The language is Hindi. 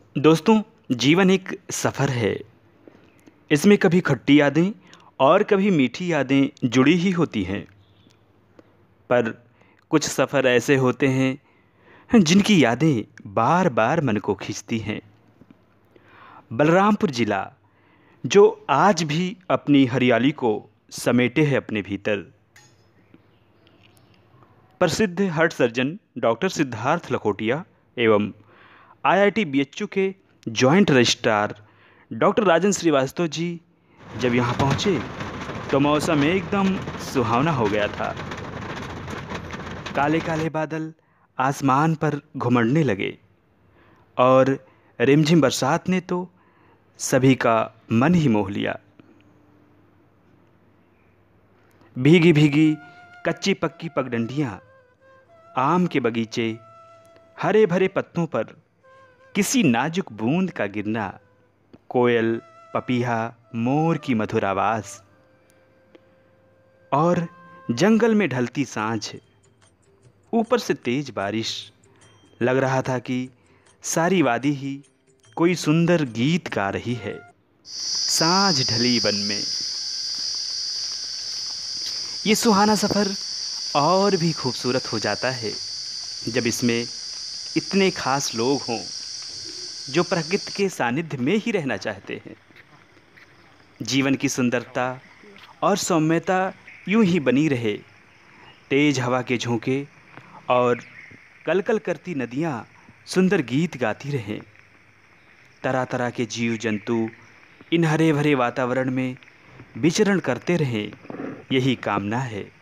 दोस्तों, जीवन एक सफ़र है। इसमें कभी खट्टी यादें और कभी मीठी यादें जुड़ी ही होती हैं। पर कुछ सफ़र ऐसे होते हैं जिनकी यादें बार बार मन को खींचती हैं। बलरामपुर जिला जो आज भी अपनी हरियाली को समेटे है अपने भीतर। प्रसिद्ध heart surgeon doctor Siddharth Lakhotia एवं आईआईटी बीएचयू के joint registrar doctor Rajan Srivastava ji जब यहाँ पहुँचे तो मौसम एकदम सुहावना हो गया था। काले काले बादल आसमान पर घुमड़ने लगे और रिमझिम बरसात ने तो सभी का मन ही मोह लिया। भीगी भीगी कच्ची पक्की पगडंडियाँ, आम के बगीचे, हरे भरे पत्तों पर किसी नाजुक बूंद का गिरना, कोयल, पपीहा, मोर की मधुर आवाज़ और जंगल में ढलती सांझ, ऊपर से तेज बारिश। लग रहा था कि सारी वादी ही कोई सुंदर गीत गा रही है। सांझ ढली वन में। ये सुहाना सफ़र और भी खूबसूरत हो जाता है जब इसमें इतने खास लोग हों जो प्रकृति के सानिध्य में ही रहना चाहते हैं। जीवन की सुंदरता और सौम्यता यूं ही बनी रहे। तेज हवा के झोंके और कलकल करती नदियाँ सुंदर गीत गाती रहें। तरह तरह के जीव जंतु इन हरे भरे वातावरण में विचरण करते रहें, यही कामना है।